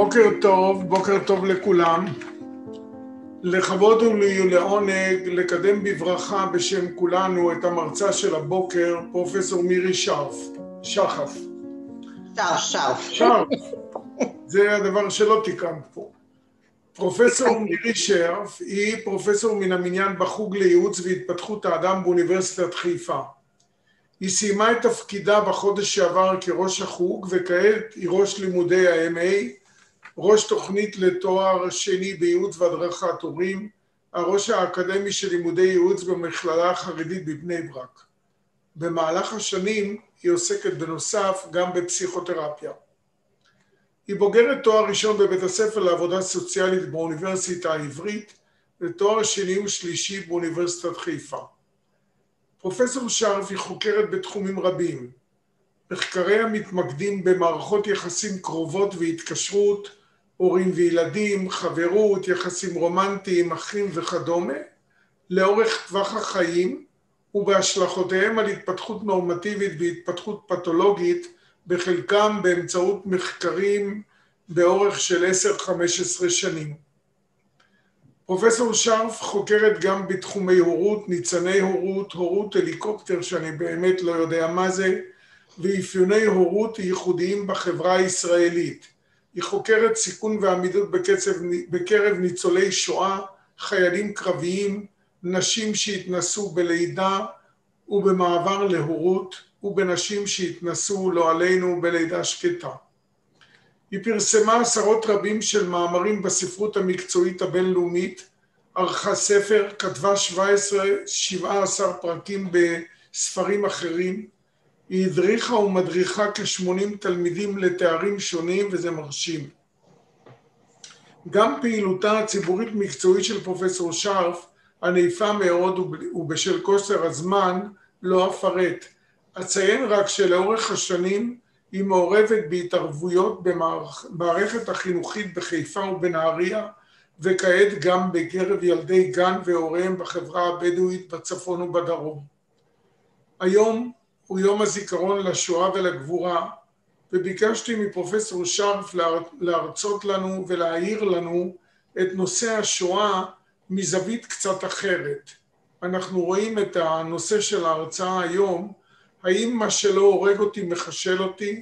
בוקר טוב לכולם. לכבוד ולעונג לקדם בברכה בשם כולנו את המרצה של הבוקר, פרופסור מירי שחף. שרף. זה הדבר שלא תיקנת פה. פרופסור מירי שרף היא פרופסור מן המניין בחוג לייעוץ והתפתחות האדם באוניברסיטת חיפה. היא סיימה את תפקידה בחודש שעבר כראש החוג, וכעת היא ראש לימודי ה-MA, ראש תוכנית לתואר שני בייעוץ והדרכת הורים, הראש האקדמי של לימודי ייעוץ במכללה החרדית בבני ברק. במהלך השנים היא עוסקת בנוסף גם בפסיכותרפיה. היא בוגרת תואר ראשון בבית הספר לעבודה סוציאלית באוניברסיטה העברית, ותואר שני ושלישי באוניברסיטת חיפה. פרופסור שרף היא חוקרת בתחומים רבים. מחקריה מתמקדים במערכות יחסים קרובות והתקשרות, הורים וילדים, חברות, יחסים רומנטיים, אחים וכדומה, לאורך טווח החיים ובהשלכותיהם על התפתחות נורמטיבית והתפתחות פתולוגית, בחלקם באמצעות מחקרים באורך של 10-15 שנים. פרופסור שרף חוקרת גם בתחומי הורות, ניצני הורות, הורות הליקופטר שאני באמת לא יודע מה זה, ואפיוני הורות ייחודיים בחברה הישראלית. היא חוקרת סיכון ועמידות בקרב ניצולי שואה, חיילים קרביים, נשים שהתנסו בלידה ובמעבר להורות, ובנשים שהתנסו לא עלינו בלידה שקטה. היא פרסמה עשרות רבים של מאמרים בספרות המקצועית הבינלאומית, ערכה ספר, כתבה 17 פרקים בספרים אחרים, היא הדריכה ומדריכה כ-80 תלמידים לתארים שונים, וזה מרשים. גם פעילותה הציבורית מקצועית של פרופסור שרף ענפה מאוד, ובשל קוצר הזמן לא אפרט. אציין רק שלאורך השנים היא מעורבת בהתערבויות במערכת החינוכית בחיפה ובנהריה, וכעת גם בקרב ילדי גן והוריהם בחברה הבדואית בצפון ובדרום. היום הוא יום הזיכרון לשואה ולגבורה, וביקשתי מפרופסור שרף להרצות לנו ולהאיר לנו את נושא השואה מזווית קצת אחרת. אנחנו רואים את הנושא של ההרצאה היום, האם מה שלא הורג אותי מחשל אותי,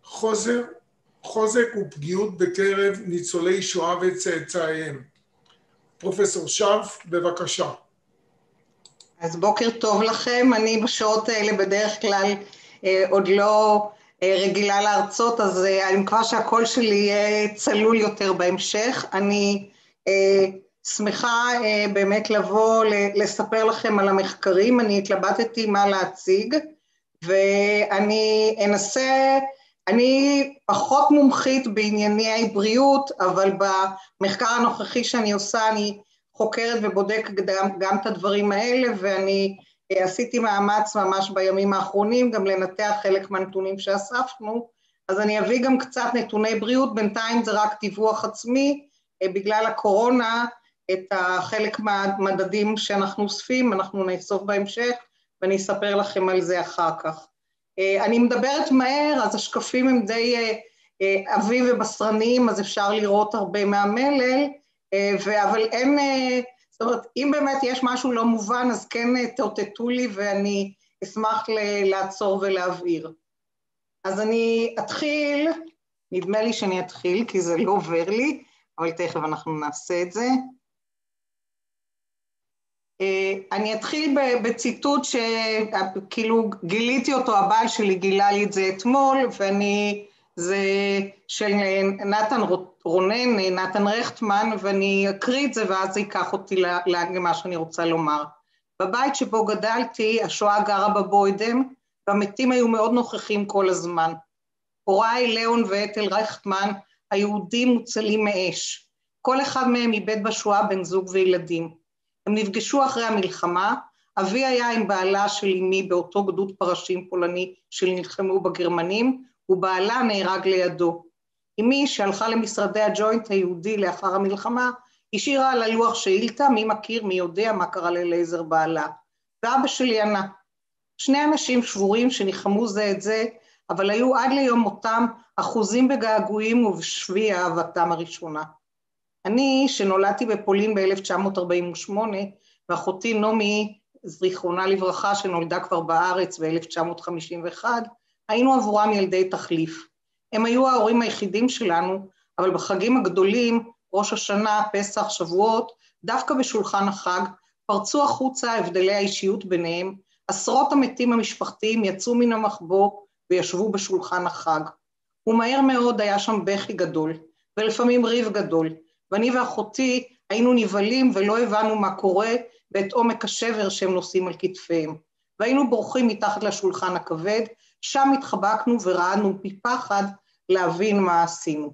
חוזק ופגיעות בקרב ניצולי שואה וצאצאיהם. פרופסור שרף, בבקשה. אז בוקר טוב לכם, אני בשעות האלה בדרך כלל עוד לא רגילה להרצות, אז אני מקווה שהקול שלי יהיה צלול יותר בהמשך. אני שמחה באמת לבוא לספר לכם על המחקרים, אני התלבטתי מה להציג, ואני אנסה, אני פחות מומחית בענייני בריאות, אבל במחקר הנוכחי שאני עושה אני חוקרת ובודקת גם את הדברים האלה, ואני עשיתי מאמץ ממש בימים האחרונים גם לנתח חלק מהנתונים שאספנו, אז אני אביא גם קצת נתוני בריאות, בינתיים זה רק דיווח עצמי, בגלל הקורונה את חלק מהמדדים שאנחנו אוספים, אנחנו נאסוף בהמשך, ואני אספר לכם על זה אחר כך. אני מדברת מהר, אז השקפים הם די עבים ובשרניים, אז אפשר לראות הרבה מהמלל, אבל אין, זאת אומרת, אם באמת יש משהו לא מובן, אז כן תאותתו לי ואני אשמח לעצור ולהבהיר. אז אני אתחיל, נדמה לי שאני אתחיל כי זה לא עובר לי, אבל תכף אנחנו נעשה את זה. אני אתחיל בציטוט שכאילו גיליתי אותו, הבעל שלי גילה לי את זה אתמול, זה של נתן רונן, נתן רכטמן, ואני אקריא את זה ואז זה ייקח אותי למה שאני רוצה לומר. בבית שבו גדלתי, השואה גרה בבוידם, והמתים היו מאוד נוכחים כל הזמן. הוריי, ליאון ואתל רכטמן, היהודים מוצלים מאש. כל אחד מהם איבד בשואה בן זוג וילדים. הם נפגשו אחרי המלחמה, אבי היה עם בעלה של אמי באותו גדוד פרשים פולני שנלחמו בגרמנים, ובעלה נהרג לידו. אמי שהלכה למשרדי הג'וינט היהודי לאחר המלחמה, השאירה על הלוח שאילתה מי מכיר, מי יודע מה קרה ללייזר בעלה. ואבא שלי ענה, שני אנשים שבורים שניחמו זה את זה, אבל היו עד ליום מותם אחוזים בגעגועים ובשבי אהבתם הראשונה. אני, שנולדתי בפולין ב-1948, ואחותי נעמי, זיכרונה לברכה, שנולדה כבר בארץ ב-1951, היינו עבורם ילדי תחליף. הם היו ההורים היחידים שלנו, אבל בחגים הגדולים, ראש השנה, פסח, שבועות, דווקא בשולחן החג, פרצו החוצה הבדלי האישיות ביניהם, עשרות המתים המשפחתיים יצאו מן המחבוא וישבו בשולחן החג. ומהר מאוד היה שם בכי גדול, ולפעמים ריב גדול, ואני ואחותי היינו נבהלים ולא הבנו מה קורה ואת עומק השבר שהם נושאים על כתפיהם. והיינו בורחים מתחת לשולחן הכבד, שם התחבקנו ורעדנו מפחד להבין מה עשינו.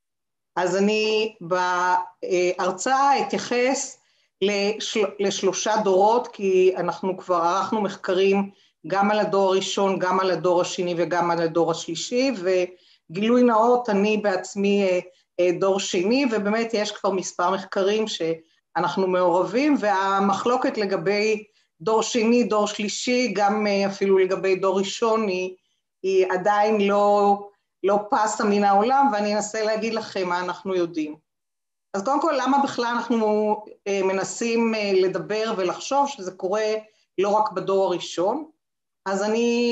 אז בהרצאה אתייחס לשלושה דורות, כי אנחנו כבר ערכנו מחקרים גם על הדור הראשון, גם על הדור השני וגם על הדור השלישי, וגילוי נאות, אני בעצמי דור שני, ובאמת יש כבר מספר מחקרים שאנחנו מעורבים, והמחלוקת לגבי דור שני, דור שלישי, גם אפילו לגבי דור ראשון, היא עדיין לא פסה מן העולם, ואני אנסה להגיד לכם מה אנחנו יודעים. אז קודם כל, למה בכלל אנחנו מנסים לדבר ולחשוב שזה קורה לא רק בדור הראשון? אז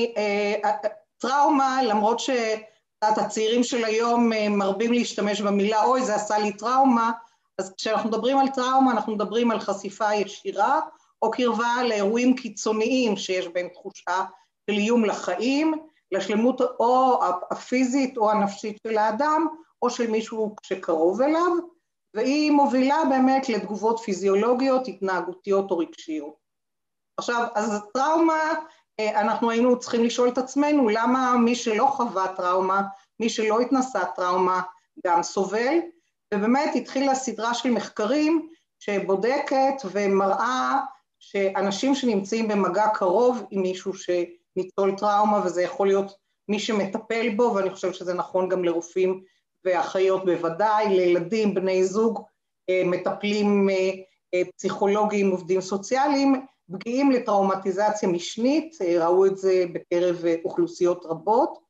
טראומה, למרות שהצעירים של היום מרבים להשתמש במילה, אוי, זה עשה לי טראומה, אז כשאנחנו מדברים על טראומה, אנחנו מדברים על חשיפה ישירה, או קרבה לאירועים קיצוניים שיש בהם תחושה של איום לחיים, לשלמות או הפיזית או הנפשית של האדם, או של מישהו שקרוב אליו, והיא מובילה באמת לתגובות פיזיולוגיות, התנהגותיות או רגשיות. עכשיו, אז טראומה, אנחנו היינו צריכים לשאול את עצמנו, למה מי שלא חווה טראומה, מי שלא התנסה טראומה, גם סובל, ובאמת התחילה סדרה של מחקרים שבודקת ומראה שאנשים שנמצאים במגע קרוב עם מישהו שניצול טראומה, וזה יכול להיות מי שמטפל בו, ואני חושבת שזה נכון גם לרופאים ואחיות בוודאי, לילדים, בני זוג, מטפלים פסיכולוגיים, עובדים סוציאליים, פגיעים לטראומטיזציה משנית, ראו את זה בקרב אוכלוסיות רבות,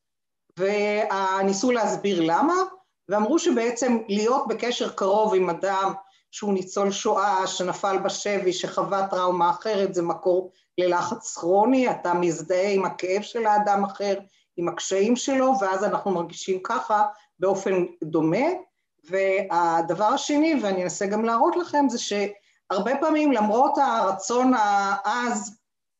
וניסו להסביר למה, ואמרו שבעצם להיות בקשר קרוב עם אדם שהוא ניצול שואה, שנפל בשבי, שחווה טראומה אחרת, זה מקור ללחץ כרוני, אתה מזדהה עם הכאב של האדם אחר, עם הקשיים שלו, ואז אנחנו מרגישים ככה באופן דומה. והדבר השני, ואני אנסה גם להראות לכם, זה שהרבה פעמים למרות הרצון העז,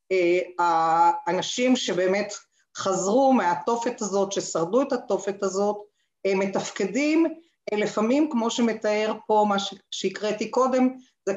האנשים שבאמת חזרו מהתופת הזאת, ששרדו את התופת הזאת, מתפקדים, לפעמים כמו שמתאר פה מה שהקראתי קודם, זה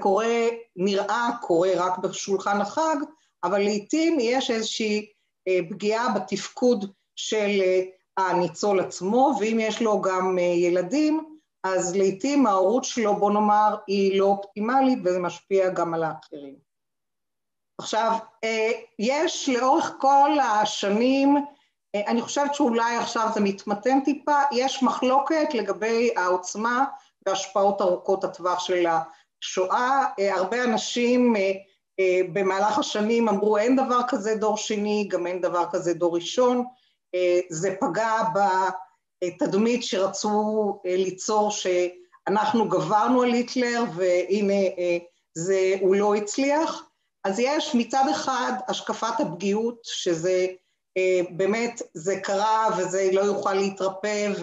קורה רק בשולחן החג, אבל לעתים יש איזושהי פגיעה בתפקוד של הניצול עצמו, ואם יש לו גם ילדים, אז לעתים ההורות שלו, בוא נאמר, היא לא אופטימלית, וזה משפיע גם על האחרים. עכשיו, יש לאורך כל השנים, אני חושבת שאולי עכשיו זה מתמתן טיפה, יש מחלוקת לגבי העוצמה והשפעות ארוכות הטווח של השואה. הרבה אנשים במהלך השנים אמרו אין דבר כזה דור שני, גם אין דבר כזה דור ראשון, זה פגע בתדמית שרצו ליצור שאנחנו גברנו על היטלר והנה הוא לא הצליח. אז יש מצד אחד השקפת הפגיעות, שזה באמת זה קרה וזה לא יוכל להתרפא,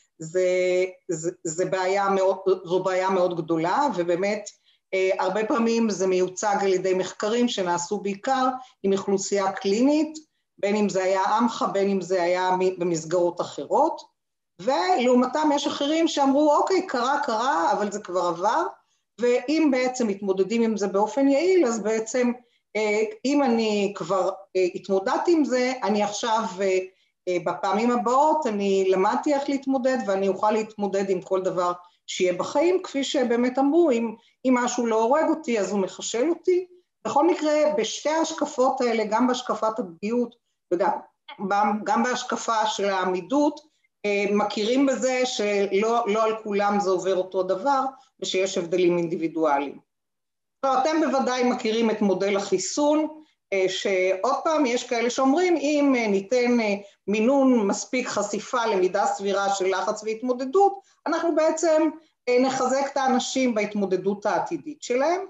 וזו בעיה מאוד גדולה, ובאמת הרבה פעמים זה מיוצג על ידי מחקרים שנעשו בעיקר עם אוכלוסייה קלינית, בין אם זה היה עמך, בין אם זה היה במסגרות אחרות, ולעומתם יש אחרים שאמרו אוקיי, קרה, אבל זה כבר עבר, ואם בעצם מתמודדים עם זה באופן יעיל, אז בעצם אם אני כבר התמודדתי עם זה, אני עכשיו בפעמים הבאות, אני למדתי איך להתמודד, ואני אוכל להתמודד עם כל דבר שיהיה בחיים, כפי שבאמת אמרו, אם משהו לא הורג אותי, אז הוא מחשל אותי. בכל מקרה, בשתי ההשקפות האלה, גם בהשקפת הפגיעות, וגם בהשקפה של העמידות, מכירים בזה שלא על כולם זה עובר אותו דבר, ושיש הבדלים אינדיבידואליים. אתם בוודאי מכירים את מודל החיסון, שעוד פעם יש כאלה שאומרים, אם ניתן מינון מספיק חשיפה למידה סבירה של לחץ והתמודדות, אנחנו בעצם נחזק את האנשים בהתמודדות העתידית שלהם,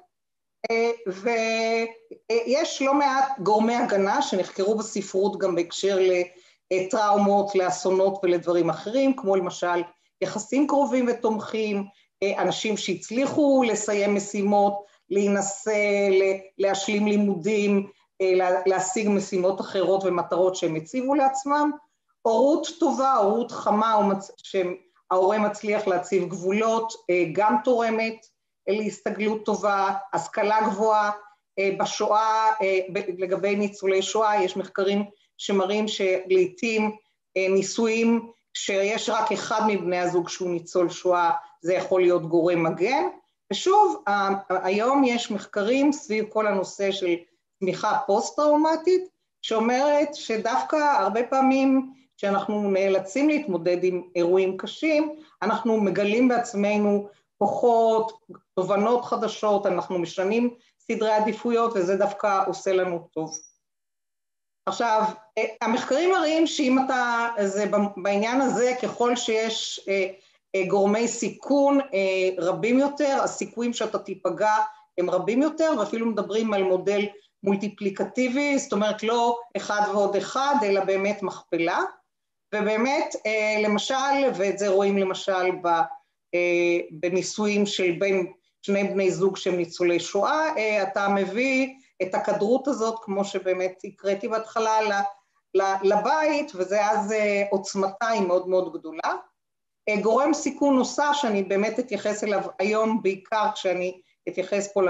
ויש לא מעט גורמי הגנה שנחקרו בספרות גם בהקשר לטראומות, לאסונות ולדברים אחרים, כמו למשל יחסים קרובים ותומכים, אנשים שהצליחו לסיים משימות, להינשא, להשלים לימודים, להשיג משימות אחרות ומטרות שהם הציבו לעצמם, הורות טובה, הורות חמה, שההורה מצליח להציב גבולות, גם תורמת להסתגלות טובה, השכלה גבוהה, בשואה, לגבי ניצולי שואה, יש מחקרים שמראים שלעיתים נישואים שיש רק אחד מבני הזוג שהוא ניצול שואה, זה יכול להיות גורם מגן, ושוב, היום יש מחקרים סביב כל הנושא של תמיכה פוסט-טראומטית, שאומרת שדווקא הרבה פעמים שאנחנו נאלצים להתמודד עם אירועים קשים, אנחנו מגלים בעצמנו כוחות, תובנות חדשות, אנחנו משנים סדרי עדיפויות, וזה דווקא עושה לנו טוב. עכשיו, המחקרים מראים שאם אתה, בעניין הזה, ככל שיש גורמי סיכון רבים יותר, הסיכויים שאתה תיפגע הם רבים יותר, ואפילו מדברים על מודל מולטיפליקטיבי, זאת אומרת לא אחד ועוד אחד, אלא באמת מכפלה, ובאמת למשל, ואת זה רואים למשל בניסויים של בין שני בני זוג שהם ניצולי שואה, אתה מביא את הכדרות הזאת, כמו שבאמת הקראתי בהתחלה, לבית, וזה אז עוצמתה היא מאוד מאוד גדולה. גורם סיכון נוסף שאני באמת אתייחס אליו היום, בעיקר כשאני אתייחס פה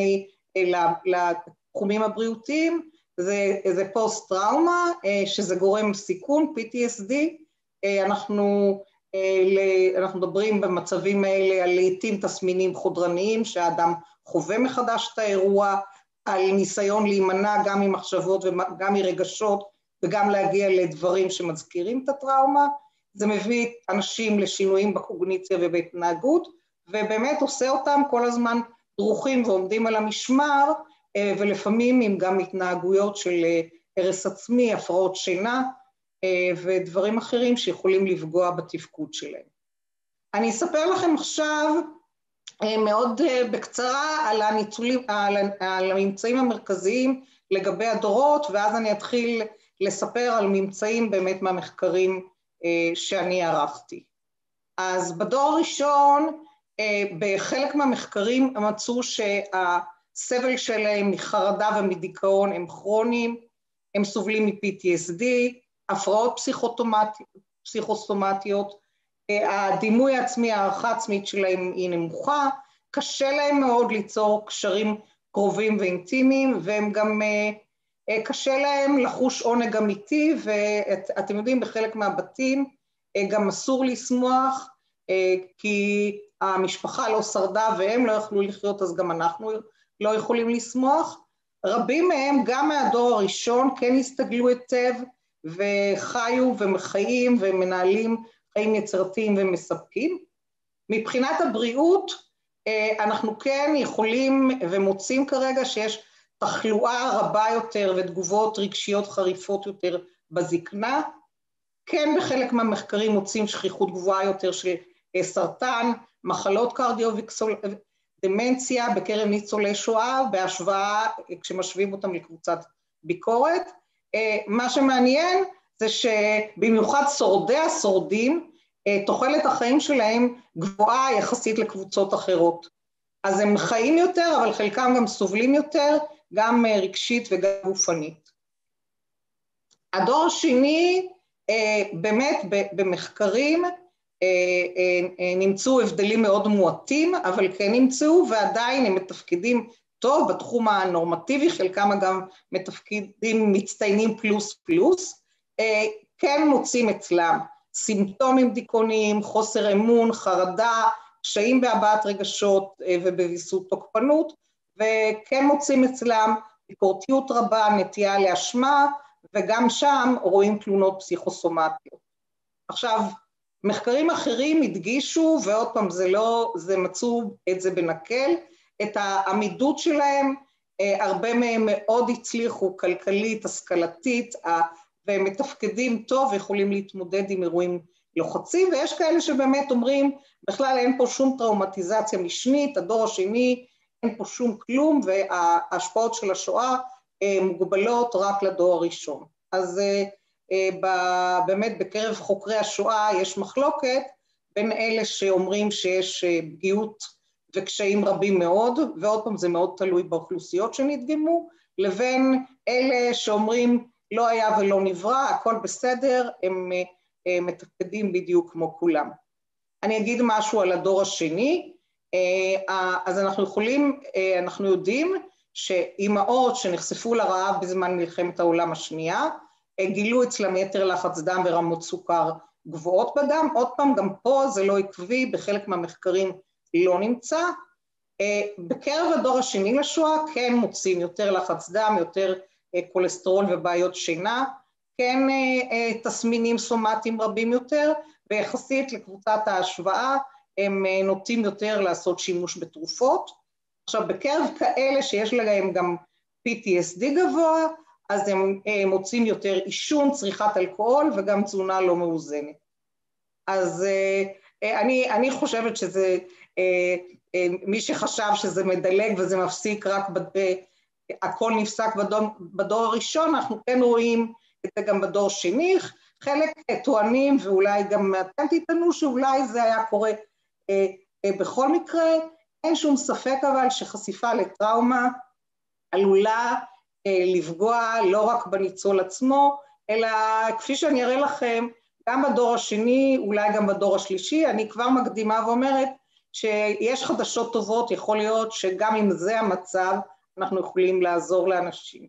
לתחומים הבריאותיים, זה פוסט-טראומה, שזה גורם סיכון, PTSD, אנחנו מדברים במצבים האלה על לעתים תסמינים חודרניים, שהאדם חווה מחדש את האירוע, על ניסיון להימנע גם ממחשבות וגם מרגשות, וגם להגיע לדברים שמזכירים את הטראומה, זה מביא אנשים לשינויים בקוגניציה ובהתנהגות, ובאמת עושה אותם כל הזמן דרוכים ועומדים על המשמר, ולפעמים עם גם התנהגויות של הרס עצמי, הפרעות שינה, ודברים אחרים שיכולים לפגוע בתפקוד שלהם. אני אספר לכם עכשיו מאוד בקצרה על הממצאים המרכזיים לגבי הדורות, ואז אני אתחיל לספר על ממצאים באמת מהמחקרים שאני ערכתי. אז בדור הראשון, בחלק מהמחקרים מצאו שהסבל שלהם מחרדה ומדיכאון הם כרוניים, הם סובלים מ-PTSD, הפרעות פסיכוסומטיות, הדימוי העצמי, הערכה עצמית שלהם היא נמוכה, קשה להם מאוד ליצור קשרים קרובים ואינטימיים, והם גם קשה להם לחוש עונג אמיתי, ואתם יודעים, בחלק מהבתים גם אסור לשמוח, כי המשפחה לא שרדה והם לא יכלו לחיות, אז גם אנחנו לא יכולים לשמוח. רבים מהם, גם מהדור הראשון, כן הסתגלו היטב, וחיו ומחיים ומנהלים חיים יצירתיים ומספקים. מבחינת הבריאות, אנחנו כן יכולים ומוצאים כרגע שיש תחלואה רבה יותר ותגובות רגשיות חריפות יותר בזקנה. כן בחלק מהמחקרים מוצאים שכיחות גבוהה יותר של סרטן, מחלות קרדיו-וקסולוגיות, דמנציה בקרב ניצולי שואה, בהשוואה כשמשווים אותם לקבוצת ביקורת. מה שמעניין זה שבמיוחד שורדי השורדים, תוחלת החיים שלהם גבוהה יחסית לקבוצות אחרות. אז הם חיים יותר, אבל חלקם גם סובלים יותר, גם רגשית וגם גופנית. הדור השני, באמת במחקרים, נמצאו הבדלים מאוד מועטים, אבל כן נמצאו, ועדיין הם מתפקדים טוב בתחום הנורמטיבי, חלקם גם מתפקדים מצטיינים פלוס פלוס, כן מוצאים אצלם סימפטומים דיכאוניים, חוסר אמון, חרדה, קשיים בהבעת רגשות ובוויסות תוקפנות, וכן מוצאים אצלם ביקורתיות רבה, נטייה לאשמה, וגם שם רואים תלונות פסיכוסומטיות. עכשיו, מחקרים אחרים הדגישו, ועוד פעם זה מצאו את זה בנקל, את העמידות שלהם הרבה מהם מאוד הצליחו כלכלית, השכלתית, והם מתפקדים טוב ויכולים להתמודד עם אירועים לוחצים, ויש כאלה שבאמת אומרים, בכלל אין פה שום טראומטיזציה משנית, הדור השני, אין פה שום כלום, וההשפעות של השואה מוגבלות רק לדור הראשון. אז באמת בקרב חוקרי השואה יש מחלוקת, בין אלה שאומרים שיש פגיעות וקשיים רבים מאוד, ועוד פעם זה מאוד תלוי באוכלוסיות שנדגמו, לבין אלה שאומרים לא היה ולא נברא, הכל בסדר, הם מתפקדים בדיוק כמו כולם. אני אגיד משהו על הדור השני, אז אנחנו יודעים שאימהות שנחשפו לרעב בזמן מלחמת העולם השנייה, גילו אצלם יתר לחץ דם ורמות סוכר גבוהות בדם, עוד פעם גם פה זה לא עקבי, בחלק מהמחקרים לא נמצא, בקרב הדור השני לשואה כן מוצאים יותר לחץ דם, יותר כולסטרול ובעיות שינה, כן תסמינים סומטיים רבים יותר, ויחסית לקבוצת ההשוואה הם נוטים יותר לעשות שימוש בתרופות. עכשיו בקרב כאלה שיש להם גם PTSD גבוה, אז הם מוצאים יותר עישון, צריכת אלכוהול וגם תזונה לא מאוזנת. אז אני חושבת שזה, מי שחשב שזה מדלג וזה מפסיק רק הכל נפסק בדור הראשון, אנחנו כן רואים את זה גם בדור שני, חלק טוענים ואולי גם אתם תטענו שאולי זה היה קורה בכל מקרה, אין שום ספק אבל שחשיפה לטראומה עלולה לפגוע לא רק בניצול עצמו, אלא כפי שאני אראה לכם, גם בדור השני, אולי גם בדור השלישי, אני כבר מקדימה ואומרת שיש חדשות טובות, יכול להיות שגם אם זה המצב, אנחנו יכולים לעזור לאנשים.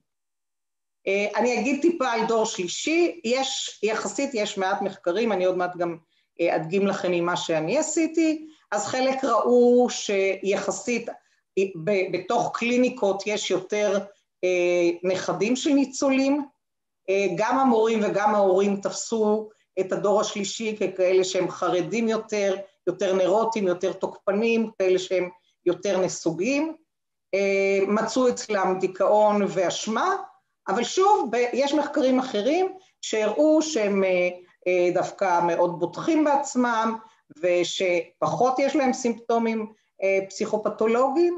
אני אגיד טיפה על דור שלישי, יחסית יש מעט מחקרים, אני עוד מעט גם אדגים לכם ממה שאני עשיתי, אז חלק ראו שיחסית בתוך קליניקות יש יותר נכדים של ניצולים, גם המורים וגם ההורים תפסו את הדור השלישי ככאלה שהם חרדים יותר, יותר נרוטים, יותר תוקפנים, כאלה שהם יותר נסוגים, מצאו אצלם דיכאון ואשמה, אבל שוב יש מחקרים אחרים שהראו שהם דווקא מאוד בוטחים בעצמם, ושפחות יש להם סימפטומים פסיכופתולוגיים,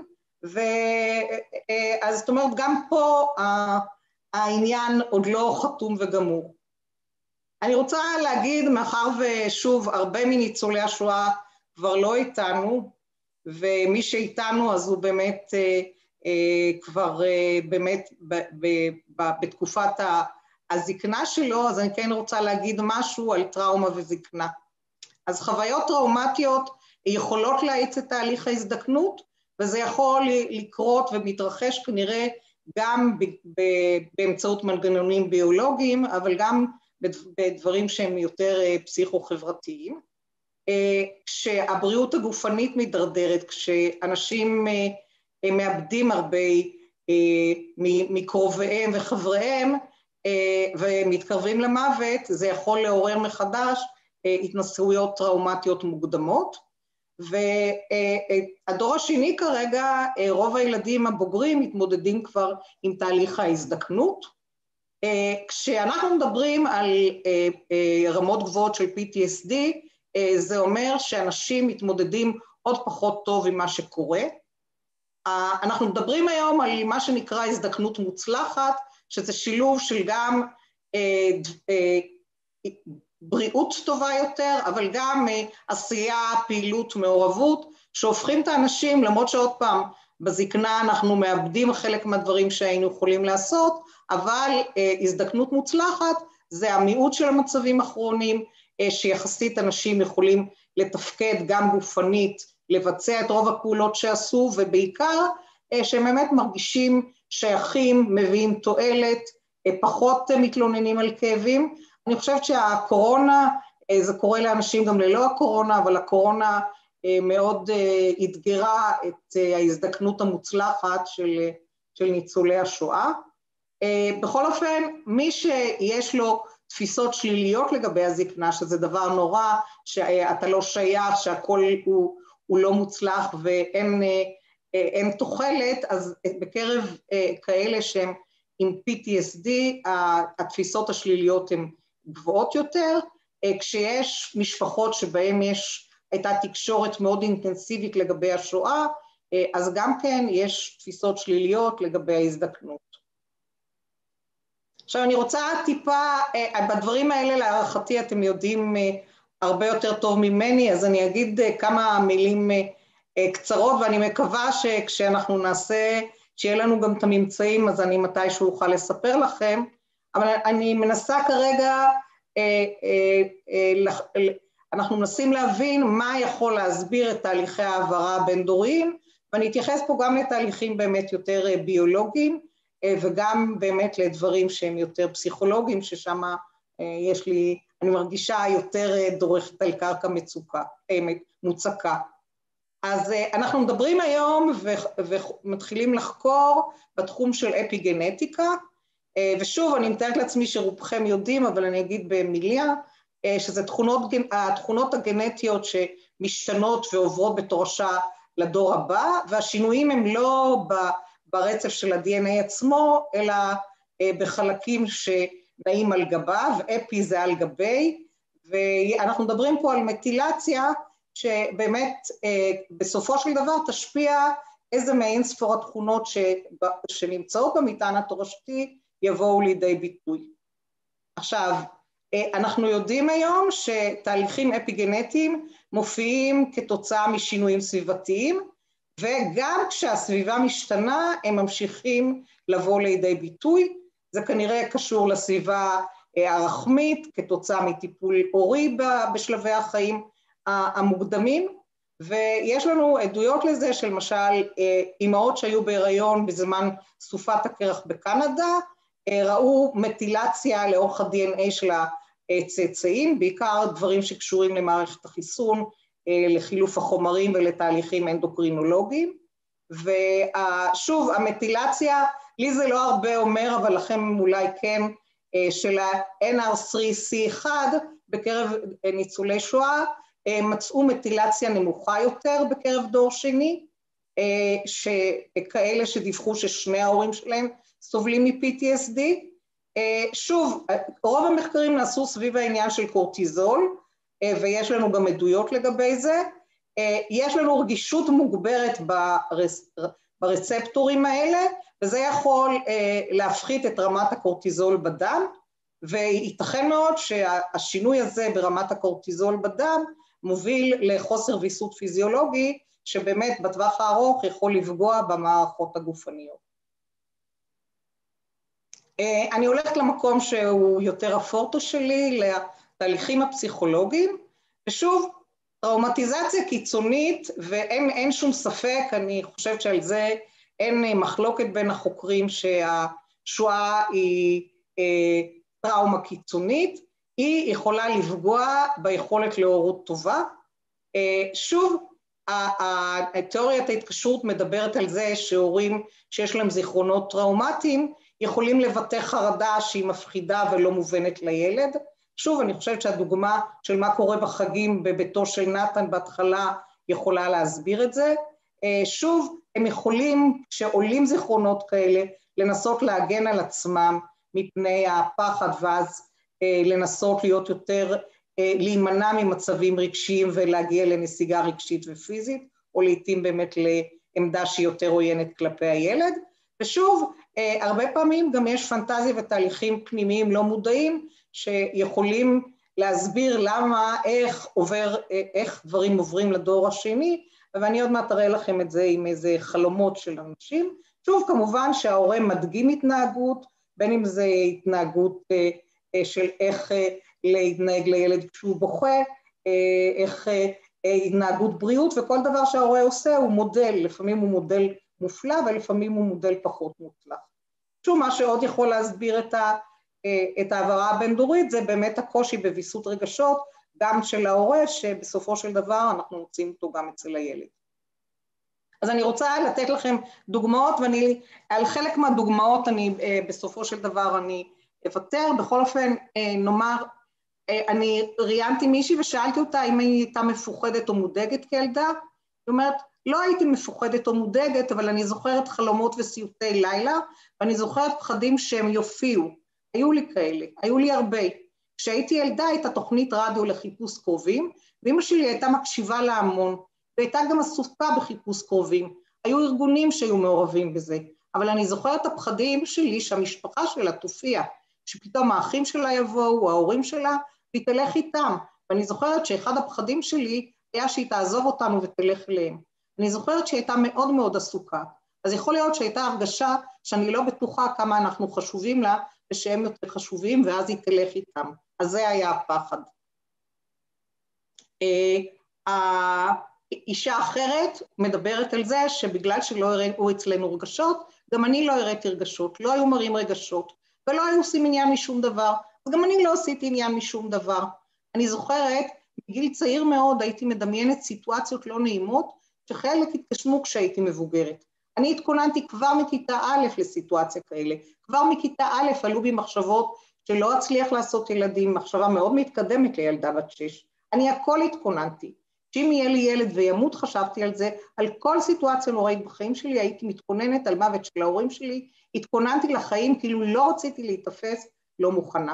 אז זאת אומרת גם פה העניין עוד לא חתום וגמור. אני רוצה להגיד, מאחר ושוב הרבה מניצולי השואה כבר לא איתנו, ומי שאיתנו אז הוא באמת כבר באמת בתקופת הזקנה שלו, אז אני כן רוצה להגיד משהו על טראומה וזקנה. אז חוויות טראומטיות יכולות להאיץ את תהליך ההזדקנות, וזה יכול לקרות ומתרחש כנראה גם באמצעות מנגנונים ביולוגיים, אבל גם בדברים שהם יותר פסיכו-חברתיים. כשהבריאות הגופנית מתדרדרת, כשאנשים מאבדים הרבה מקרוביהם וחבריהם ומתקרבים למוות, זה יכול לעורר מחדש התנסויות טראומטיות מוקדמות, והדור השני כרגע, רוב הילדים הבוגרים מתמודדים כבר עם תהליך ההזדקנות, כשאנחנו מדברים על רמות גבוהות של PTSD, זה אומר שאנשים מתמודדים עוד פחות טוב עם מה שקורה, אנחנו מדברים היום על מה שנקרא הזדקנות מוצלחת, שזה שילוב של גם בריאות טובה יותר, אבל גם עשייה, פעילות, מעורבות, שהופכים את האנשים, למרות שעוד פעם, בזקנה אנחנו מאבדים חלק מהדברים שהיינו יכולים לעשות, אבל הזדקנות מוצלחת זה המיעוט של המצבים האחרונים, שיחסית אנשים יכולים לתפקד גם גופנית, לבצע את רוב הפעולות שעשו, ובעיקר שהם באמת מרגישים שייכים, מביאים תועלת, פחות מתלוננים על כאבים. אני חושבת שהקורונה, זה קורה לאנשים גם ללא הקורונה, אבל הקורונה מאוד התגרה את ההזדקנות המוצלחת של ניצולי השואה. בכל אופן, מי שיש לו תפיסות שליליות לגבי הזקנה, שזה דבר נורא, שאתה לא שייך, שהכל הוא לא מוצלח ואין אין תוחלת, אז בקרב כאלה שהם עם PTSD, התפיסות השליליות הן גבוהות יותר, כשיש משפחות שבהן הייתה תקשורת מאוד אינטנסיבית לגבי השואה, אז גם כן יש תפיסות שליליות לגבי ההזדקנות. עכשיו אני רוצה טיפה, בדברים האלה להערכתי אתם יודעים הרבה יותר טוב ממני, אז אני אגיד כמה מילים קצרות, ואני מקווה שכשאנחנו נעשה, שיהיה לנו גם את הממצאים, אז אני מתישהו אוכל לספר לכם, אבל אני מנסה כרגע, אנחנו מנסים להבין מה יכול להסביר את תהליכי העברה הבין-דוריים, ואני אתייחס פה גם לתהליכים באמת יותר ביולוגיים, וגם באמת לדברים שהם יותר פסיכולוגיים, ששם יש לי, אני מרגישה יותר דורכת על קרקע מוצקה. אז אנחנו מדברים היום ומתחילים לחקור בתחום של אפיגנטיקה, ושוב אני מתארת לעצמי שרובכם יודעים, אבל אני אגיד במילה, שזה התכונות הגנטיות שמשתנות ועוברות בתורשה לדור הבא, והשינויים הם לא ברצף של ה-DNA עצמו, אלא בחלקים שנעים על גביו, אפי זה על גבי, ואנחנו מדברים פה על מטילציה, שבאמת בסופו של דבר תשפיע איזה מאין ספור התכונות שנמצאות במטען התורשתי יבואו לידי ביטוי. עכשיו, אנחנו יודעים היום שתהליכים אפיגנטיים מופיעים כתוצאה משינויים סביבתיים, וגם כשהסביבה משתנה הם ממשיכים לבוא לידי ביטוי. זה כנראה קשור לסביבה הרחמית כתוצאה מטיפול הורי בשלבי החיים המוקדמים, ויש לנו עדויות לזה של למשל אימהות שהיו בהיריון בזמן סופת הקרח בקנדה, ראו מטילציה לאורך ה-DNA של הצאצאים, בעיקר דברים שקשורים למערכת החיסון, לחילוף החומרים ולתהליכים אנדוקרינולוגיים, ושוב המטילציה, לי זה לא הרבה אומר, אבל לכם אולי כן, של ה-NR3C1 בקרב ניצולי שואה, מצאו מטילציה נמוכה יותר בקרב דור שני, שכאלה שדיווחו ששני ההורים שלהם סובלים מ-PTSD. שוב, רוב המחקרים נעשו סביב העניין של קורטיזול, ויש לנו גם עדויות לגבי זה. יש לנו רגישות מוגברת ברצפטורים האלה, וזה יכול להפחית את רמת הקורטיזול בדם, וייתכן מאוד שהשינוי הזה ברמת הקורטיזול בדם מוביל לחוסר ויסות פיזיולוגי, שבאמת בטווח הארוך יכול לפגוע במערכות הגופניות. אני הולכת למקום שהוא יותר הפורטו שלי, לתהליכים הפסיכולוגיים, ושוב, טראומטיזציה קיצונית, ואין שום ספק, אני חושבת שעל זה אין מחלוקת בין החוקרים שהשואה היא טראומה קיצונית, היא יכולה לפגוע ביכולת להורות טובה. שוב, תיאוריית ההתקשרות מדברת על זה שהורים שיש להם זיכרונות טראומטיים, יכולים לבטא חרדה שהיא מפחידה ולא מובנת לילד. שוב, אני חושבת שהדוגמה של מה קורה בחגים בביתו של נתן בהתחלה יכולה להסביר את זה. שוב, הם יכולים, כשעולים זיכרונות כאלה, לנסות להגן על עצמם מפני הפחד, ואז לנסות להיות יותר, להימנע ממצבים רגשיים ולהגיע לנסיגה רגשית ופיזית, או לעתים באמת לעמדה שהיא יותר עוינת כלפי הילד. ושוב, הרבה פעמים גם יש פנטזיה ותהליכים פנימיים לא מודעים, שיכולים להסביר למה, איך דברים עוברים לדור השני, ואני עוד מעט אראה לכם את זה עם איזה חלומות של אנשים. שוב, כמובן שההורה מדגים התנהגות, בין אם זה התנהגות של איך להתנהג לילד כשהוא בוכה, איך התנהגות בריאות, וכל דבר שההורה עושה הוא מודל, לפעמים הוא מודל מופלא, ולפעמים הוא מודל פחות מוצלח. שוב, מה שעוד יכול להסביר את העברה הבין-דורית, זה באמת הקושי בוויסות רגשות, גם של ההורה, שבסופו של דבר אנחנו מוצאים אותו גם אצל הילד. אז אני רוצה לתת לכם דוגמאות, ועל חלק מהדוגמאות בסופו של דבר אני אוותר. בכל אופן, נאמר, אני ראיינתי מישהי ושאלתי אותה אם היא הייתה מפוחדת או מודאגת כילדה, היא אומרת, לא הייתי מפוחדת או מודאגת, אבל אני זוכרת חלומות וסיוטי לילה, ואני זוכרת פחדים שהם יופיעו. היו לי כאלה, היו לי הרבה. כשהייתי ילדה הייתה תוכנית רדיו לחיפוש קרובים, ואמא שלי הייתה מקשיבה להמון, והייתה גם עסוקה בחיפוש קרובים. היו ארגונים שהיו מעורבים בזה, אבל אני זוכרת את הפחדים שלי שהמשפחה שלה תופיע, שפתאום האחים שלה יבואו, ההורים שלה, והיא תלך איתם. ואני זוכרת שאחד הפחדים שלי היה שהיא תעזוב אותנו ותלך אליהם. אני זוכרת שהיא הייתה מאוד מאוד עסוקה. אז יכול להיות שהייתה הרגשה שאני לא בטוחה כמה אנחנו חשובים לה, ושהם יותר חשובים, ואז היא תלך איתם. אז זה היה הפחד. אישה אחרת מדברת על זה שבגלל שלא הראו אצלנו רגשות, גם אני לא הראיתי רגשות, לא היו מראים רגשות, ולא היו עושים עניין משום דבר, אז גם אני לא עשיתי עניין משום דבר. אני זוכרת, בגיל צעיר מאוד הייתי מדמיינת סיטואציות לא נעימות, שחלק התקשמו כשהייתי מבוגרת. אני התכוננתי כבר מכיתה א' לסיטואציה כאלה, כבר מכיתה א' עלו בי מחשבות שלא אצליח לעשות ילדים, מחשבה מאוד מתקדמת לילדה בת 6. אני הכל התכוננתי. שאם יהיה לי ילד וימות, חשבתי על זה, על כל סיטואציה נוראית בחיים שלי, הייתי מתכוננת על מוות של ההורים שלי, התכוננתי לחיים, כאילו לא רציתי להתאפס, לא מוכנה.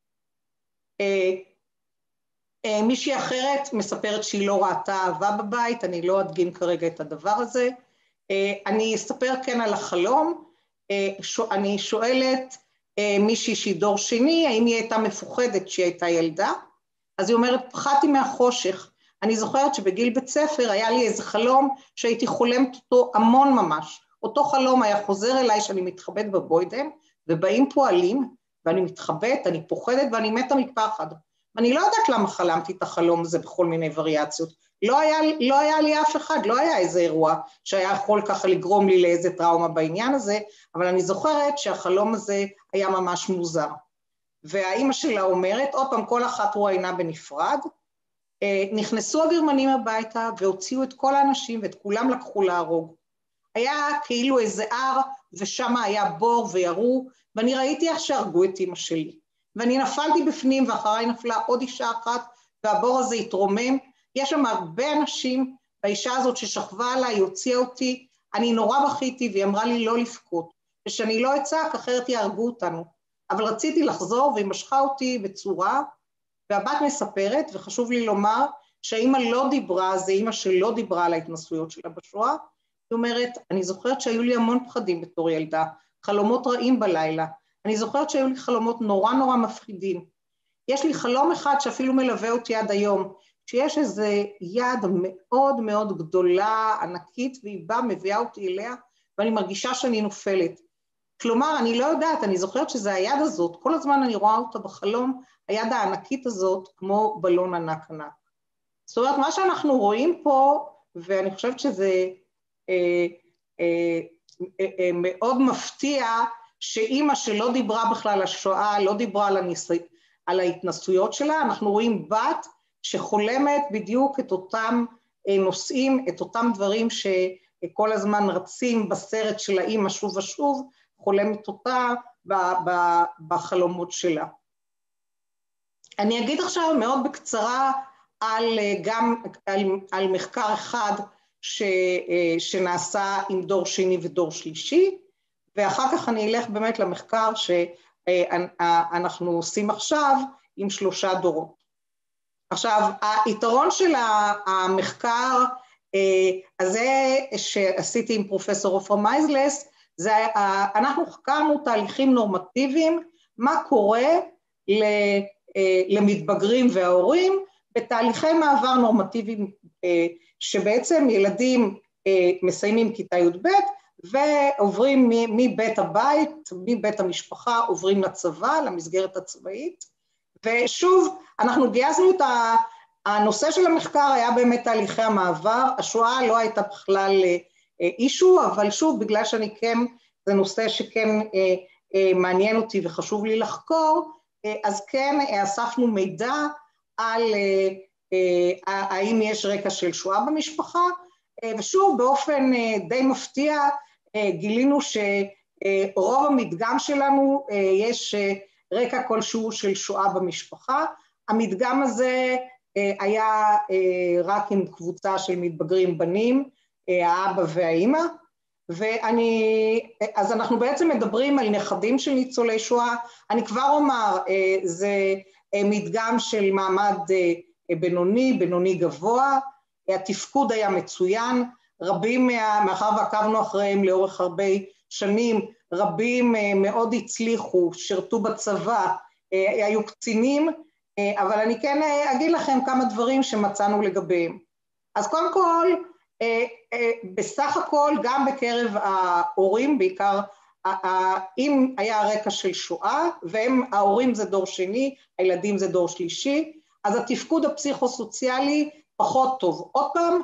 מישהי אחרת מספרת שהיא לא ראתה אהבה בבית, אני לא אדגים כרגע את הדבר הזה. אני אספר כן על החלום, אני שואלת מישהי שהיא דור שני, האם היא הייתה מפוחדת שהיא הייתה ילדה, אז היא אומרת, פחדתי מהחושך. אני זוכרת שבגיל בית ספר היה לי איזה חלום שהייתי חולמת אותו המון ממש. אותו חלום היה חוזר אליי שאני מתחבאת בבוידם, ובאים פועלים, ואני מתחבאת, אני פוחדת ואני מתה מפחד. ואני לא יודעת למה חלמתי את החלום הזה בכל מיני וריאציות. לא היה לי אף אחד, לא היה איזה אירוע שהיה יכול ככה לגרום לי לאיזה טראומה בעניין הזה, אבל אני זוכרת שהחלום הזה היה ממש מוזר. והאימא שלה אומרת, עוד פעם כל אחת רואיינה בנפרד, נכנסו הגרמנים הביתה והוציאו את כל האנשים ואת כולם לקחו להרוג. היה כאילו איזה הר ושם היה בור וירו, ואני ראיתי איך שהרגו את אמא שלי. ואני נפלתי בפנים ואחריי נפלה עוד אישה אחת והבור הזה התרומם. יש שם הרבה אנשים, והאישה הזאת ששכבה עליי, היא הוציאה אותי, אני נורא בכיתי והיא אמרה לי לא לבכות, ושאני לא אצעק אחרת יהרגו אותנו. אבל רציתי לחזור והיא משכה אותי בצורה, והבת מספרת, וחשוב לי לומר, שהאימא לא דיברה, זה אימא שלא דיברה על ההתנסויות שלה בשואה, היא אומרת, אני זוכרת שהיו לי המון פחדים בתור ילדה, חלומות רעים בלילה, אני זוכרת שהיו לי חלומות נורא נורא מפחידים, יש לי חלום אחד שאפילו מלווה אותי עד היום, שיש איזה יד מאוד מאוד גדולה, ענקית, והיא באה, מביאה אותי אליה, ואני מרגישה שאני נופלת. כלומר, אני לא יודעת, אני זוכרת שזה היד הזאת, כל הזמן אני רואה אותה בחלום, היד הענקית הזאת כמו בלון ענק ענק. זאת אומרת, מה שאנחנו רואים פה, ואני חושבת שזה מאוד מפתיע, שאימא שלא דיברה בכלל על השואה, לא דיברה על ההתנסויות שלה, אנחנו רואים בת שחולמת בדיוק את אותם נושאים, את אותם דברים שכל הזמן רצים בסרט של האימא שוב ושוב, חולמת אותה בחלומות שלה. אני אגיד עכשיו מאוד בקצרה גם על מחקר אחד שנעשה עם דור שני ודור שלישי, ואחר כך אני אלך באמת למחקר שאנחנו עושים עכשיו עם 3 דורות. עכשיו, היתרון של המחקר הזה שעשיתי עם פרופסור עופרה מייזלס, אנחנו חקרנו תהליכים נורמטיביים, מה קורה למתבגרים וההורים, בתהליכי מעבר נורמטיביים, שבעצם ילדים מסיימים כיתה י"ב, ועוברים מבית הבית, מבית המשפחה, עוברים לצבא, למסגרת הצבאית, ושוב, אנחנו גייסנו את הנושא של המחקר, היה באמת תהליכי המעבר, השואה לא הייתה בכלל אישו, אבל שוב, בגלל שאני כן, זה נושא שכן מעניין אותי וחשוב לי לחקור, אז כן אספנו מידע על האם יש רקע של שואה במשפחה, ושוב, באופן די מפתיע, גילינו שרוב המדגם שלנו יש רקע כלשהו של שואה במשפחה. המדגם הזה היה רק עם קבוצה של מתבגרים בנים, האבא והאימא, אז אנחנו בעצם מדברים על נכדים של ניצולי שואה. אני כבר אומר, זה מדגם של מעמד בינוני גבוה, התפקוד היה מצוין, רבים מאחר ועקבנו אחריהם לאורך הרבה שנים, רבים מאוד הצליחו, שירתו בצבא, היו קצינים, אבל אני כן אגיד לכם כמה דברים שמצאנו לגביהם. אז קודם כל, בסך הכל גם בקרב ההורים, בעיקר אם היה רקע של שואה, וההורים זה דור שני, הילדים זה דור שלישי, אז התפקוד הפסיכוסוציאלי פחות טוב. עוד פעם,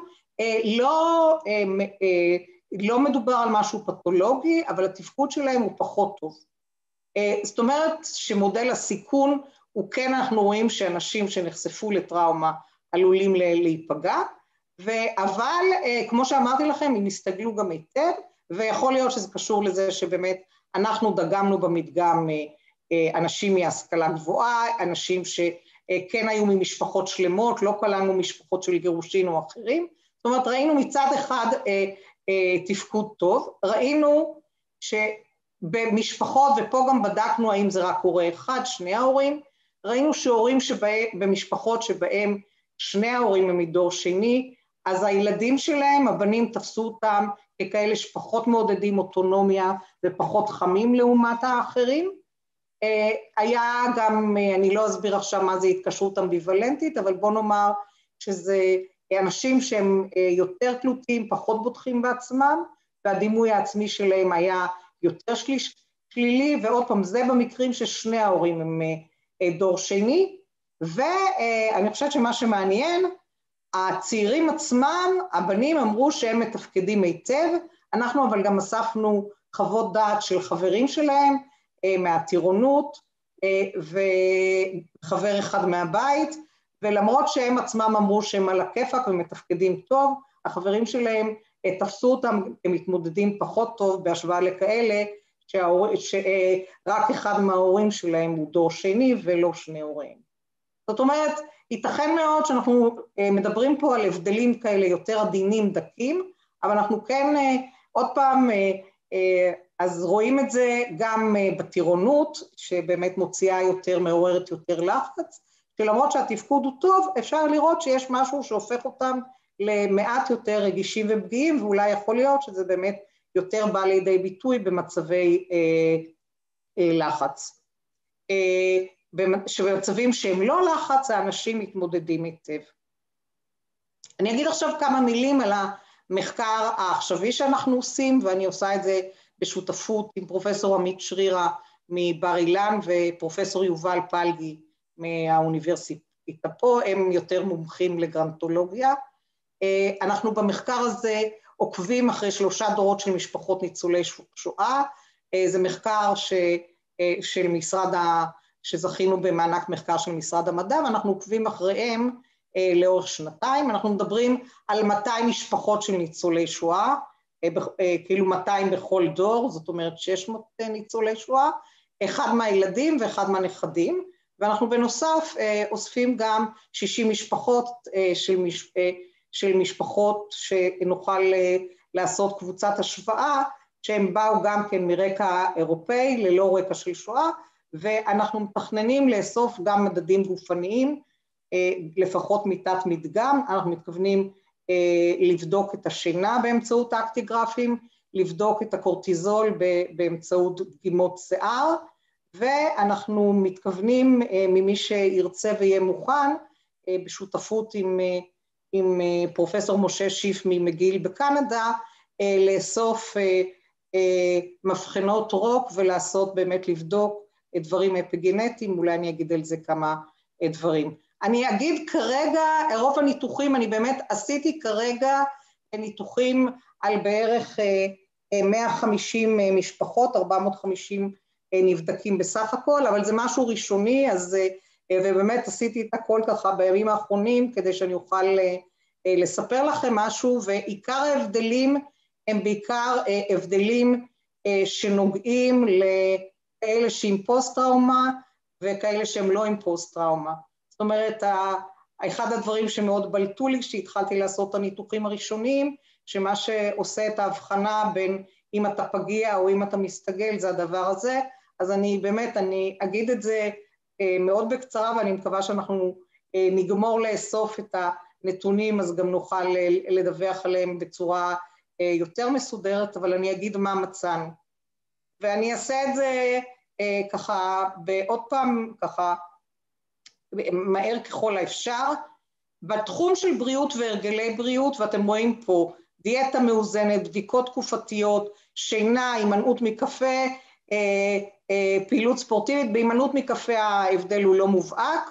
לא מדובר על משהו פתולוגי, אבל התפקוד שלהם הוא פחות טוב. זאת אומרת שמודל הסיכון הוא כן, אנחנו רואים שאנשים שנחשפו לטראומה עלולים להיפגע, אבל כמו שאמרתי לכם, הם הסתגלו גם היטב, ויכול להיות שזה קשור לזה שבאמת אנחנו דגמנו במדגם אנשים מהשכלה גבוהה, אנשים שכן היו ממשפחות שלמות, לא כללנו משפחות של גירושין או אחרים, זאת אומרת ראינו מצד אחד תפקוד טוב, ראינו שבמשפחות, ופה גם בדקנו האם זה רק הורה אחד, שני ההורים, ראינו שהורים במשפחות שבהם שני ההורים הם מדור שני, אז הילדים שלהם, הבנים תפסו אותם ככאלה שפחות מעודדים אוטונומיה ופחות חמים לעומת האחרים. היה גם, אני לא אסביר עכשיו מה זה התקשרות אמביוולנטית, אבל בוא נאמר שזה אנשים שהם יותר תלותיים, פחות בוטחים בעצמם, והדימוי העצמי שלהם היה יותר שלילי, ועוד פעם זה במקרים ששני ההורים הם דור שני, ואני חושבת שמה שמעניין, הצעירים עצמם, הבנים אמרו שהם מתפקדים היטב, אנחנו אבל גם אספנו חוות דעת של חברים שלהם, מהטירונות, וחבר אחד מהבית, ולמרות שהם עצמם אמרו שהם על הכיפק ומתפקדים טוב, החברים שלהם תפסו אותם, הם מתמודדים פחות טוב בהשוואה לכאלה, שרק אחד מההורים שלהם הוא דור שני ולא שני הורים. זאת אומרת, ייתכן מאוד שאנחנו מדברים פה על הבדלים כאלה יותר עדינים דקים, אבל אנחנו כן, עוד פעם, אז רואים את זה גם בטירונות, שבאמת מוציאה יותר, מעוררת יותר לחץ, שלמרות שהתפקוד הוא טוב, אפשר לראות שיש משהו שהופך אותם למעט יותר רגישים ופגיעים, ואולי יכול להיות שזה באמת יותר בא לידי ביטוי במצבי לחץ. שבמצבים שהם לא לחץ, האנשים מתמודדים היטב. אני אגיד עכשיו כמה מילים על המחקר העכשווי שאנחנו עושים, ואני עושה את זה בשותפות עם פרופסור עמית שרירה מבר אילן ופרופסור יובל פלגי מהאוניברסיטה פה, הם יותר מומחים לגרנטולוגיה. אנחנו במחקר הזה עוקבים אחרי 3 דורות של משפחות ניצולי שואה, זה מחקר של שזכינו במענק מחקר של משרד המדע, ואנחנו עוקבים אחריהם לאורך 2 אנחנו מדברים על 200 משפחות של ניצולי שואה, כאילו 200 בכל דור, זאת אומרת 600 ניצולי שואה, אחד מהילדים ואחד מהנכדים, ואנחנו בנוסף אוספים גם 60 משפחות של משפחות שנוכל לעשות קבוצת השוואה, שהם באו גם כן מרקע אירופאי, ללא רקע של שואה, ואנחנו מתכננים לאסוף גם מדדים גופניים, לפחות מתת מדגם, אנחנו מתכוונים לבדוק את השינה באמצעות אקטיגרפים, לבדוק את הקורטיזול באמצעות דגימות שיער, ואנחנו מתכוונים ממי שירצה ויהיה מוכן, בשותפות עם פרופסור משה שיף ממגיל בקנדה, לאסוף מבחנות רוק ולעשות באמת לבדוק דברים אפיגנטיים, אולי אני אגיד על זה כמה דברים. אני אגיד כרגע, רוב הניתוחים, אני באמת עשיתי כרגע ניתוחים על בערך 150 משפחות, 450 נבדקים בסך הכל, אבל זה משהו ראשוני, אז, ובאמת עשיתי את הכל ככה בימים האחרונים, כדי שאני אוכל לספר לכם משהו, ועיקר ההבדלים הם בעיקר הבדלים שנוגעים לכאלה שעם פוסט-טראומה, וכאלה שהם לא עם פוסט-טראומה. זאת אומרת, אחד הדברים שמאוד בלטו לי, כשהתחלתי לעשות את הניתוחים הראשוניים, שמה שעושה את ההבחנה בין אם אתה פגיע או אם אתה מסתגל זה הדבר הזה, אז אני באמת, אני אגיד את זה מאוד בקצרה, ואני מקווה שאנחנו נגמור לאסוף את הנתונים, אז גם נוכל לדווח עליהם בצורה יותר מסודרת, אבל אני אגיד מה מצאנו. ואני אעשה את זה ככה, בעוד פעם, ככה, מהר ככל האפשר, בתחום של בריאות והרגלי בריאות, ואתם רואים פה, דיאטה מאוזנת, בדיקות תקופתיות, שינה, הימנעות מקפה, פעילות ספורטיבית, בהימנעות מקפה ההבדל הוא לא מובהק,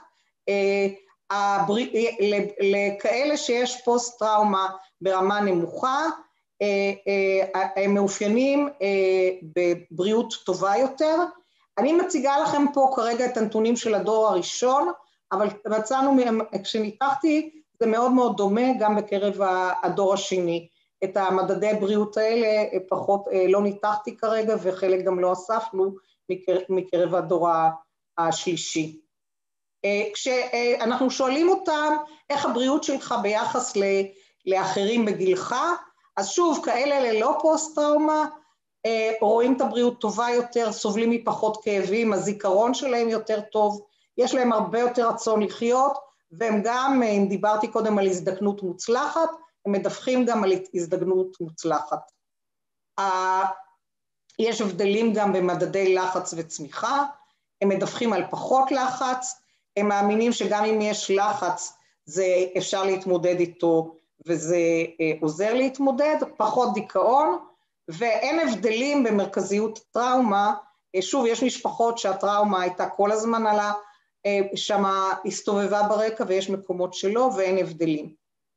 לכאלה שיש פוסט טראומה ברמה נמוכה, הם מאופיינים בבריאות טובה יותר. אני מציגה לכם פה כרגע את הנתונים של הדור הראשון, אבל מצאנו, כשניתחתי, זה מאוד מאוד דומה גם בקרב הדור השני. את המדדי בריאות האלה פחות לא ניתחתי כרגע, וחלק גם לא אספנו מקרב הדור השלישי. כשאנחנו שואלים אותם איך הבריאות שלך ביחס לאחרים בגילך, אז שוב, כאלה ללא פוסט-טראומה, רואים את הבריאות טובה יותר, סובלים מפחות כאבים, הזיכרון שלהם יותר טוב, יש להם הרבה יותר רצון לחיות, והם גם, אם דיברתי קודם על הזדקנות מוצלחת, הם מדווחים גם על הזדקנות מוצלחת. יש הבדלים גם במדדי לחץ וצמיחה, הם מדווחים על פחות לחץ, הם מאמינים שגם אם יש לחץ, זה אפשר להתמודד איתו, וזה עוזר להתמודד, פחות דיכאון, ואין הבדלים במרכזיות טראומה, שוב, יש משפחות שהטראומה הייתה כל הזמן עלה, שמה הסתובבה ברקע, ויש מקומות שלא, ואין הבדלים.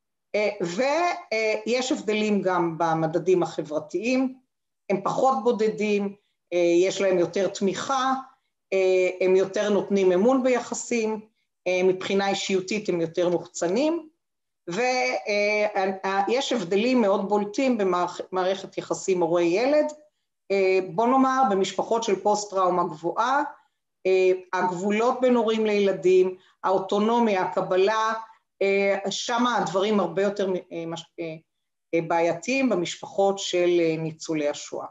ויש הבדלים גם במדדים החברתיים, הם פחות בודדים, יש להם יותר תמיכה, הם יותר נותנים אמון ביחסים, מבחינה אישיותית הם יותר מוחצנים, ויש הבדלים מאוד בולטים במערכת יחסים הורה-ילד, בוא נאמר במשפחות של פוסט-טראומה גבוהה, הגבולות בין הורים לילדים, האוטונומיה, הקבלה, שם הדברים הרבה יותר בעייתיים במשפחות של ניצולי השואה.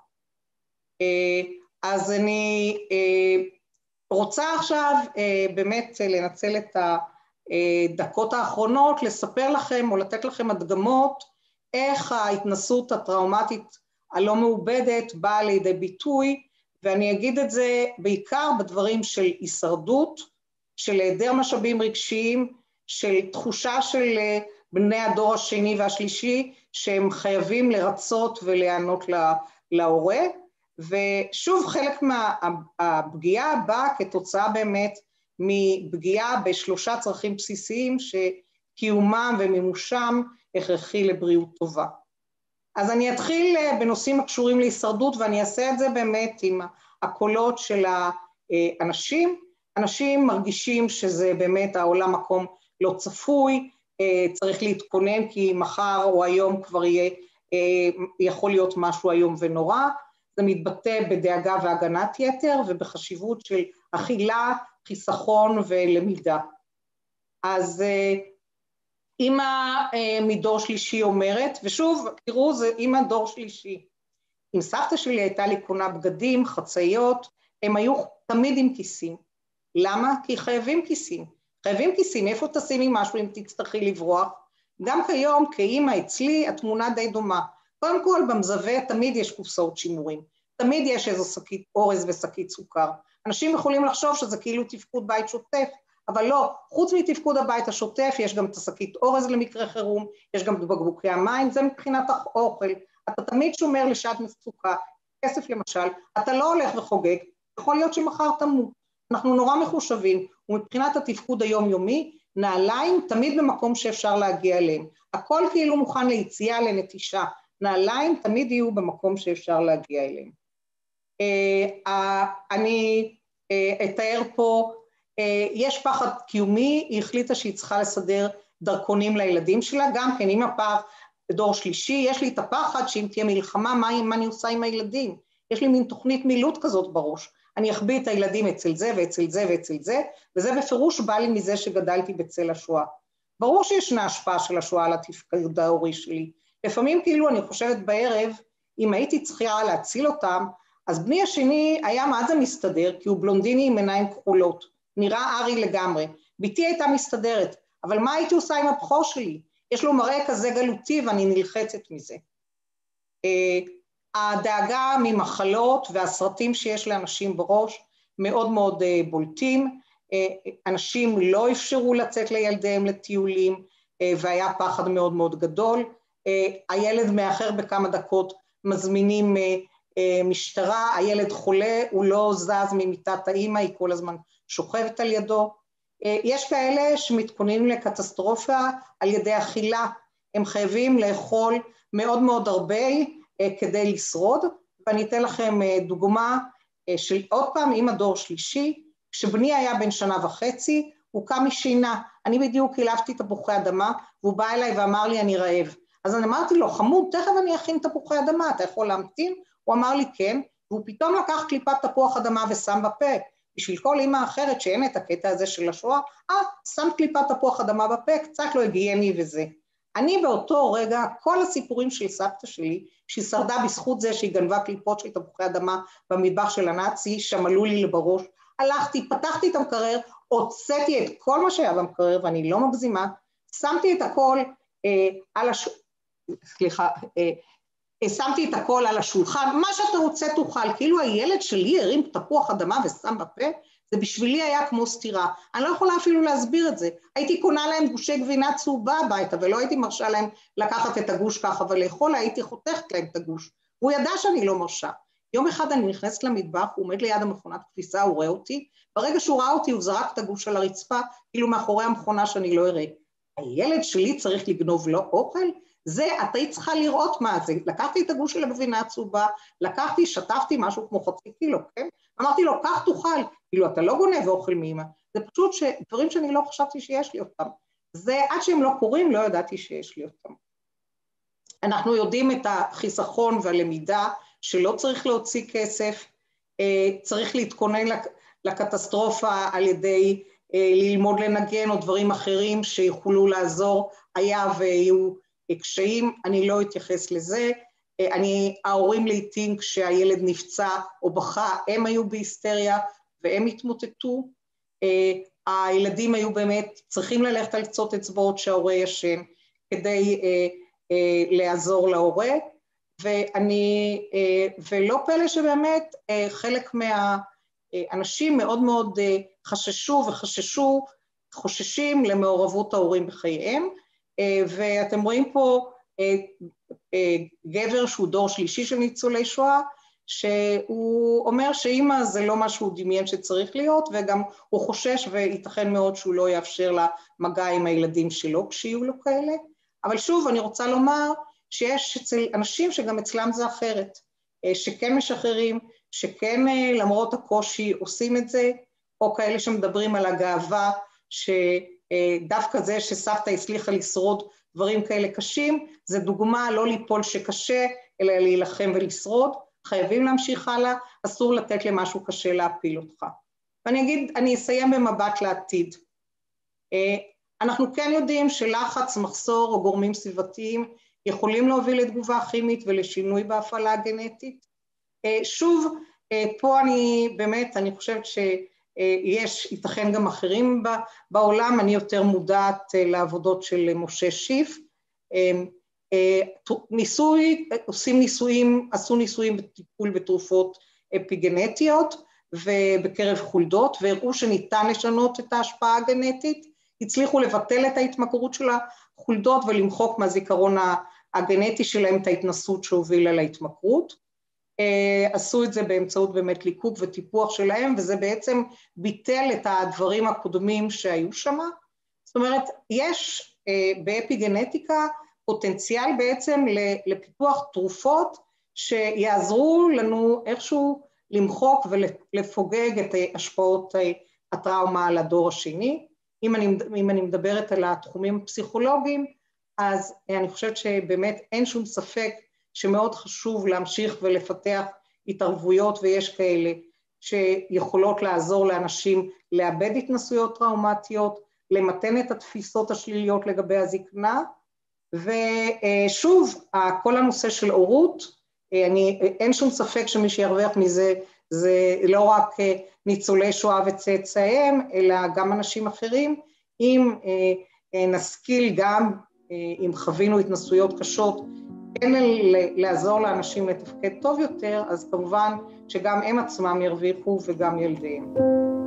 אז אני רוצה עכשיו באמת לנצל את הדקות האחרונות, לספר לכם או לתת לכם הדגמות, איך ההתנסות הטראומטית הלא מעובדת באה לידי ביטוי, ואני אגיד את זה בעיקר בדברים של הישרדות, של היעדר משאבים רגשיים, של תחושה של בני הדור השני והשלישי, שהם חייבים לרצות ולענות להורה, ושוב חלק מהפגיעה באה כתוצאה באמת מפגיעה בשלושה צרכים בסיסיים, שקיומם ומימושם הכרחי לבריאות טובה. אז אני אתחיל בנושאים הקשורים להישרדות, ואני אעשה את זה באמת עם הקולות של האנשים. אנשים מרגישים שזה באמת העולם מקום לא צפוי, צריך להתכונן כי מחר או היום כבר יכול להיות משהו היום ונורא, זה מתבטא בדאגה והגנת יתר ובחשיבות של אכילה, חיסכון ולמידה. אז אמא מדור שלישי אומרת, ושוב תראו זה אמא דור שלישי, אם סבתא שלי הייתה לי קונה בגדים, חצאיות, הם היו תמיד עם כיסים. למה? כי חייבים כיסים. חייבים כיסים, איפה תשימי משהו אם תצטרכי לברוח? גם כיום, כאמא אצלי, התמונה די דומה. קודם כל, במזווה תמיד יש קופסאות שימורים. תמיד יש איזו שקית אורז ושקית סוכר. אנשים יכולים לחשוב שזה כאילו תפקוד בית שוטף, אבל לא. חוץ מתפקוד הבית השוטף, יש גם את השקית אורז למקרה חירום, יש גם בקבוקי המים, זה מבחינת האוכל. אתה תמיד שומר לשעת מצוקה, כסף למשל, אתה לא הולך וחוגג, יכול להיות שמחר תמות. אנחנו נורא מחושבים, ומבחינת התפקוד היומיומי, נעליים תמיד במקום שאפשר להגיע אליהם. הכל כאילו מוכן ליציאה, לנטישה. נעליים תמיד יהיו במקום שאפשר להגיע אליהם. אני אתאר פה, יש פחד קיומי, היא החליטה שהיא צריכה לסדר דרכונים לילדים שלה, גם כן עם הפער בדור שלישי, יש לי את הפחד שאם תהיה מלחמה, מה אני עושה עם הילדים? יש לי מין תוכנית מילוט כזאת בראש. אני אחביא את הילדים אצל זה ואצל זה ואצל זה, וזה בפירוש בא לי מזה שגדלתי בצל השואה. ברור שישנה השפעה של השואה על התפקוד ההורי שלי. לפעמים כאילו אני חושבת בערב, אם הייתי צריכה להציל אותם, אז בני השני היה מה זה מסתדר, כי הוא בלונדיני עם עיניים כחולות, נראה ארי לגמרי, ביתי הייתה מסתדרת, אבל מה הייתי עושה עם הבכור שלי? יש לו מראה כזה גלותי ואני נלחצת מזה. הדאגה ממחלות והסרטים שיש לאנשים בראש מאוד מאוד בולטים, אנשים לא אפשרו לצאת לילדיהם לטיולים, והיה פחד מאוד מאוד גדול, הילד מאחר בכמה דקות, מזמינים משטרה, הילד חולה, הוא לא זז ממיטת האמא, היא כל הזמן שוכבת על ידו, יש כאלה שמתכוננים לקטסטרופה על ידי אכילה, הם חייבים לאכול מאוד מאוד הרבה כדי לשרוד, ואני אתן לכם דוגמה של עוד פעם עם הדור שלישי, כשבני היה בן 1.5 שנה, הוא קם משינה, אני בדיוק קילפתי תפוחי אדמה, והוא בא אליי ואמר לי אני רעב, אז אני אמרתי לו חמוד, תכף אני אכין תפוחי אדמה, אתה יכול להמתין? הוא אמר לי כן, והוא פתאום לקח קליפת תפוח אדמה ושם בפה, בשביל כל אמא אחרת שאין את הקטע הזה של השואה, שם קליפת תפוח אדמה בפה, קצת לא היגייני וזה. אני באותו רגע, כל הסיפורים של סבתא שלי, שהיא שרדה בזכות זה שהיא גנבה קליפות של תפוחי אדמה במטבח של הנאצי, שמלו לי לבראש, הלכתי, פתחתי את המקרר, הוצאתי את כל מה שהיה במקרר, ואני לא מגזימה, שמתי את הכל שמתי את הכל על השולחן, מה שאתה רוצה תאכל, כאילו הילד שלי הרים תפוח אדמה ושם בפה, זה בשבילי היה כמו סתירה, אני לא יכולה אפילו להסביר את זה, הייתי קונה להם גושי גבינה צהובה הביתה, ולא הייתי מרשה להם לקחת את הגוש ככה ולאכול, הייתי חותכת להם את הגוש, הוא ידע שאני לא מרשה, יום אחד אני נכנסת למטבח, הוא עומד ליד המכונת כביסה, הוא רואה אותי, ברגע שהוא ראה אותי הוא זרק את הגוש על הרצפה, כאילו מאחורי המכונה שאני לא אראה, הילד שלי צריך לגנוב לו אוכל, זה, אתה צריכה לראות מה זה, לקחתי את הגוש של הגבינה הצהובה, שטפתי משהו כמו 0.5 קילו, כן? אמרתי לו, כך תאכל, כאילו אתה לא גונב ואוכל מאמא, זה פשוט דברים שאני לא חשבתי שיש לי אותם, זה עד שהם לא קורים, לא ידעתי שיש לי אותם. אנחנו יודעים את החיסכון והלמידה, שלא צריך להוציא כסף, צריך להתכונן לקטסטרופה על ידי ללמוד לנגן או דברים אחרים שיכולו לעזור, היה ויהיו קשיים, אני לא אתייחס לזה, ההורים לעתים כשהילד נפצע או בכה, הם היו בהיסטריה והם התמוטטו, הילדים היו באמת צריכים ללכת על קצות אצבעות שההורה ישן כדי לעזור להורה, ולא פלא שבאמת חלק מהאנשים מאוד מאוד חוששים למעורבות ההורים בחייהם, ואתם רואים פה גבר שהוא דור שלישי של ניצולי שואה, שהוא אומר שאמא זה לא מה שהוא דמיין שצריך להיות, וגם הוא חושש וייתכן מאוד שהוא לא יאפשר לה מגע עם הילדים שלו כשיהיו לו כאלה, אבל שוב אני רוצה לומר שיש אצל אנשים שגם אצלם זה אחרת, שכן משחררים, שכן למרות הקושי עושים את זה, או כאלה שמדברים על הגאווה, שדווקא זה שסבתא הצליחה לשרוד דברים כאלה קשים, זה דוגמה לא ליפול שקשה, אלא להילחם ולשרוד, חייבים להמשיך הלאה, אסור לתת למשהו קשה להפיל אותך. ואני אסיים במבט לעתיד. אנחנו כן יודעים שלחץ, מחסור או גורמים סביבתיים יכולים להוביל לתגובה כימית ולשינוי בהפעלה הגנטית. שוב, פה אני חושבת שיש, ייתכן גם אחרים בעולם, אני יותר מודעת לעבודות של משה שיף, עשו ניסויים בטיפול בתרופות אפיגנטיות ובקרב חולדות, והראו שניתן לשנות את ההשפעה הגנטית, הצליחו לבטל את ההתמכרות של החולדות ולמחוק מהזיכרון הגנטי שלהם את ההתנסות שהובילה להתמכרות, עשו את זה באמצעות באמת ליקוק וטיפוח שלהם, וזה בעצם ביטל את הדברים הקודמים שהיו שם, זאת אומרת, יש באפיגנטיקה פוטנציאל בעצם לפיתוח תרופות שיעזרו לנו איכשהו למחוק ולפוגג את השפעות הטראומה על הדור השני. אם אני מדברת על התחומים הפסיכולוגיים, אז אני חושבת שבאמת אין שום ספק שמאוד חשוב להמשיך ולפתח התערבויות, ויש כאלה שיכולות לעזור לאנשים לאבד התנסויות טראומטיות, למתן את התפיסות השליליות לגבי הזקנה, ושוב, כל הנושא של הורות, אין שום ספק שמי שירוויח מזה, זה לא רק ניצולי שואה וצאצאיהם, אלא גם אנשים אחרים. אם נשכיל גם, אם חווינו התנסויות קשות, כן לעזור לאנשים לתפקד טוב יותר, אז כמובן שגם הם עצמם ירוויחו וגם ילדיהם.